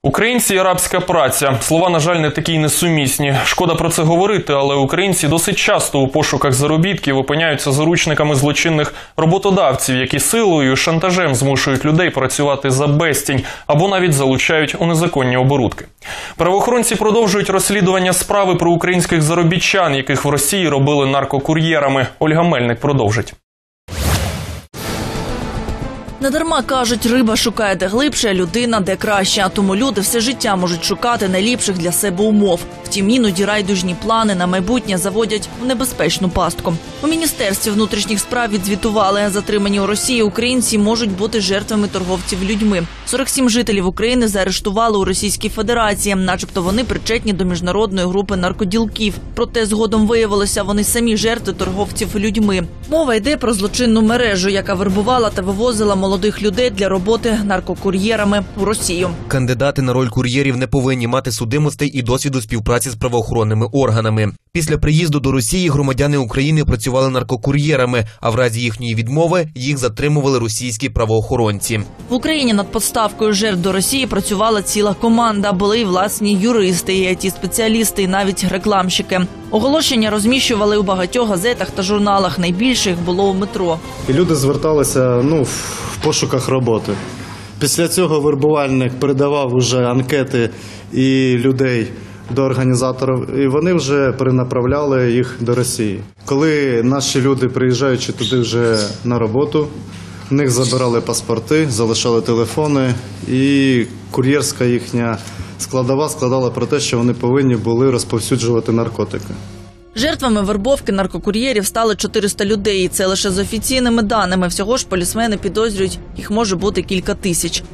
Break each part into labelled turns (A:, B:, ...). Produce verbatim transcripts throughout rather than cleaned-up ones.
A: Українці і арабська праця. Слова, на жаль, не такі й несумісні. Шкода про це говорити, але українці досить часто у пошуках заробітків опиняються заручниками злочинних роботодавців, які силою і шантажем змушують людей працювати за безцінь або навіть залучають у незаконні оборудки. Правоохоронці продовжують розслідування справи про українських заробітчан, яких в Росії робили наркокур'єрами. Ольга Мельник продовжить.
B: Недарма кажуть, риба шукає де глибше, а людина де краще. А тому люди все життя можуть шукати найліпших для себе умов. Втім, іноді райдужні плани на майбутнє заводять в небезпечну пастку. У Міністерстві внутрішніх справ відзвітували, затримані у Росії українці можуть бути жертвами торговців людьми. сорок сім жителів України заарештували у Російській Федерації, начебто вони причетні до міжнародної групи наркоділків. Проте згодом виявилося, вони самі жертви торговців людьми. Мова йде про злочинну мережу, яка вербувала та вивозила молодих людей для роботи наркокур'єрами у Росію.
C: Кандидати на роль кур'єрів не повинні мати судимостей і досвіду співпраці з правоохоронними органами. Після приїзду до Росії громадяни України працювали наркокур'єрами, а в разі їхньої відмови їх затримували російські правоохоронці.
B: В Україні над поставкою жертв до Росії працювала ціла команда. Були і власні юристи, і ай ті-спеціалісти, і навіть рекламщики. Оголошення розміщували у багатьох газетах та журналах. Найбільше їх було у метро.
D: І люди зверталися ну, в пошуках роботи. Після цього вербувальник передавав уже анкети і людей до організаторів, і вони вже перенаправляли їх до Росії. Коли наші люди, приїжджаючи туди вже на роботу, в них забирали паспорти, залишали телефони, і кур'єрська їхня складова складала про те, що вони повинні були розповсюджувати наркотики.
B: Жертвами вербовки наркокур'єрів стали чотириста людей. І це лише з офіційними даними. Всього ж полісмени підозрюють, їх може бути кілька тисяч.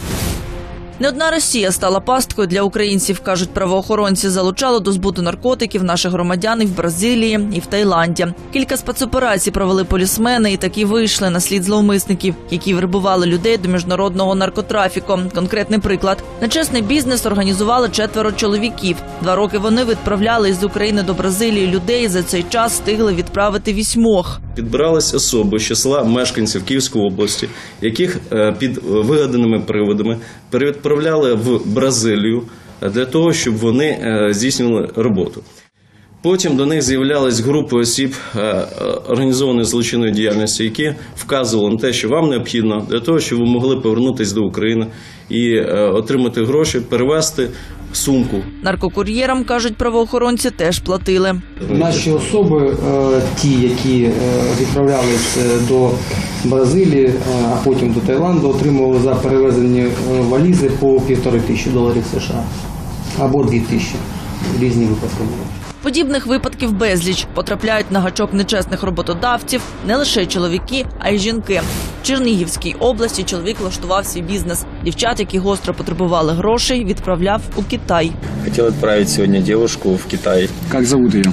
B: Не одна Росія стала пасткою для українців, кажуть правоохоронці. Залучало до збуту наркотиків наших громадян і в Бразилії, і в Таїланді. Кілька спецоперацій провели полісмени і таки вийшли на слід зловмисників, які вербували людей до міжнародного наркотрафіку. Конкретний приклад. Нечесний бізнес організували четверо чоловіків. Два роки вони відправляли із України до Бразилії людей. За цей час встигли відправити вісьмох.
E: Підбирались особи з числа мешканців Київської області, яких під вигаданими приводами перевідправляли в Бразилію для того, щоб вони здійснювали роботу. Потім до них з'являлись групи осіб організованої злочинної діяльності, які вказували на те, що вам необхідно для того, щоб ви могли повернутися до України і отримати гроші, перевезти сумку.
B: Наркокур'єрам, кажуть правоохоронці, теж платили.
F: Наші особи, ті, які відправлялись до Бразилії, а потім до Таїланду, отримували за перевезені валізи по півтори тисячі доларів США або дві тисячі. Різні випадки були.
B: Подібних випадків безліч. Потрапляють на гачок нечесних роботодавців не лише чоловіки, а й жінки. В Чернігівській області чоловік влаштував свій бізнес. Дівчат, які гостро потребували грошей, відправляв у Китай.
G: Хотів відправити сьогодні дівчинку в Китай.
H: Як зовут її?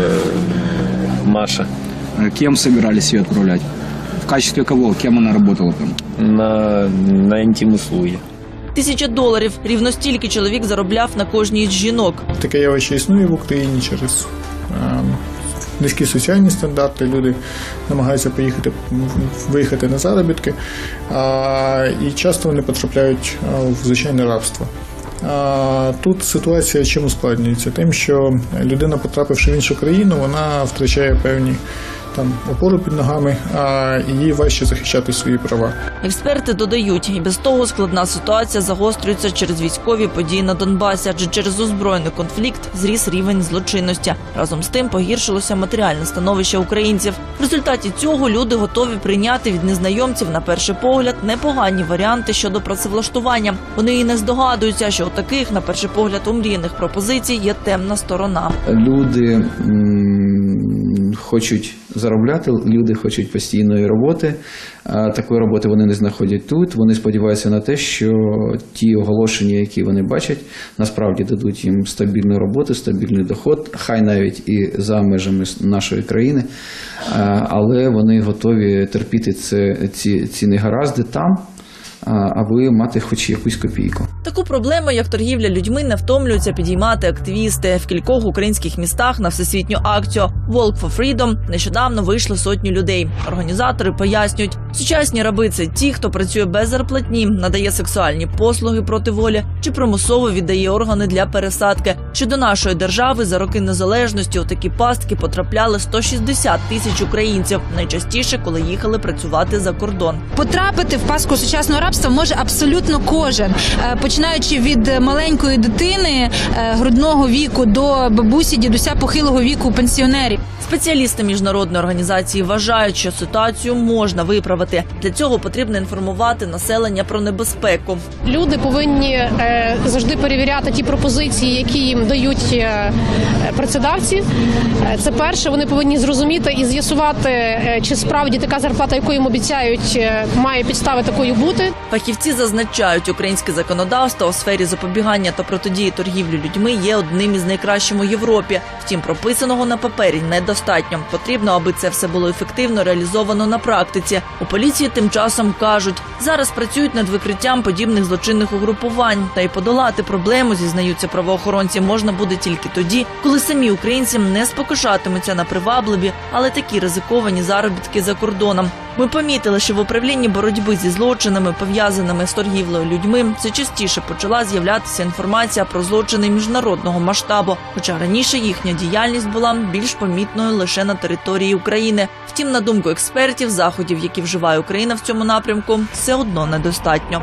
G: Маша.
H: Кем собирались ее отправлять? В качестве кого? Кем она работала там?
G: На, на інтим-услуги.
B: Тисяча доларів. Рівно стільки чоловік заробляв на кожній з жінок.
I: Таке явище існує в Україні через е, низькі соціальні стандарти. Люди намагаються поїхати, виїхати на заробітки, а, і часто вони потрапляють в звичайне рабство. А тут ситуація чим ускладнюється? Тим, що людина, потрапивши в іншу країну, вона втрачає певні там опору під ногами, а їй важче захищати свої права.
B: Експерти додають, і без того складна ситуація загострюється через військові події на Донбасі, адже через озброєний конфлікт зріс рівень злочинності. Разом з тим погіршилося матеріальне становище українців. В результаті цього люди готові прийняти від незнайомців на перший погляд непогані варіанти щодо працевлаштування. Вони і не здогадуються, що у таких, на перший погляд, омріяних пропозицій є темна сторона.
J: Люди м- хочуть заробляти, люди хочуть постійної роботи. А такої роботи вони не знаходять тут. Вони сподіваються на те, що ті оголошення, які вони бачать, насправді дадуть їм стабільну роботу, стабільний доход, хай навіть і за межами нашої країни. Але вони готові терпіти це, ці, ці негаразди там, аби мати хоч якусь копійку.
B: Таку проблему, як торгівля людьми, не втомлюються підіймати активісти. В кількох українських містах на всесвітню акцію «Walk for Freedom» нещодавно вийшли сотні людей. Організатори пояснюють, сучасні раби – це ті, хто працює без зарплатні, надає сексуальні послуги проти волі чи примусово віддає органи для пересадки. Що до нашої держави за роки незалежності у такі пастки потрапляли сто шістдесят тисяч українців, найчастіше, коли їхали працювати за кордон.
K: Потрапити в пастку сучасного рабства може абсолютно кожен, починаючи від маленької дитини грудного віку до бабусі, дідуся похилого віку, пенсіонерів.
B: Спеціалісти міжнародної організації вважають, що ситуацію можна виправити. Для цього потрібно інформувати населення про небезпеку.
L: Люди повинні е, завжди перевіряти ті пропозиції, які їм дають е, працедавці. Е, це перше, вони повинні зрозуміти і з'ясувати, е, чи справді така зарплата, яку їм обіцяють, е, має підстави такою бути.
B: Фахівці зазначають, українське законодавство у сфері запобігання та протидії торгівлі людьми є одним із найкращих у Європі. Втім, прописаного на папері недостатньо. Потрібно, аби це все було ефективно реалізовано на практиці. У поліції тим часом кажуть, зараз працюють над викриттям подібних злочинних угрупувань. Та й подолати проблему, зізнаються правоохоронці, можна буде тільки тоді, коли самі українці не спокушатимуться на привабливі, але такі ризиковані заробітки за кордоном. Ми помітили, що в управлінні боротьби зі злочинами, пов'язаними з торгівлею людьми, все частіше почала з'являтися інформація про злочини міжнародного масштабу, хоча раніше їхня діяльність була більш помітною лише на території України. Втім, на думку експертів, заходів, які вживає Україна в цьому напрямку, все одно недостатньо.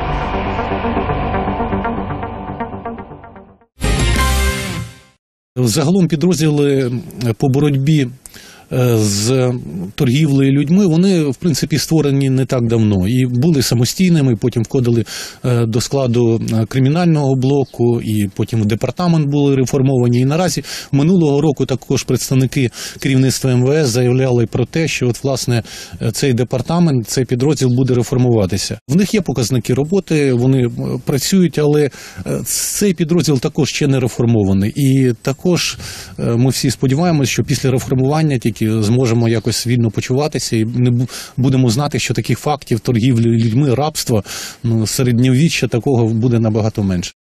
M: Загалом підрозділи по боротьбі з торгівлею людьми, вони, в принципі, створені не так давно. І були самостійними, потім входили до складу кримінального блоку, і потім в департамент були реформовані. І наразі минулого року також представники керівництва ем ве ес заявляли про те, що от, власне, цей департамент, цей підрозділ буде реформуватися. В них є показники роботи, вони працюють, але цей підрозділ також ще не реформований. І також ми всі сподіваємося, що після реформування тільки зможемо якось вільно почуватися і не будемо знати, що таких фактів торгівлі людьми, рабства, ну, середньовіччя такого буде набагато менше.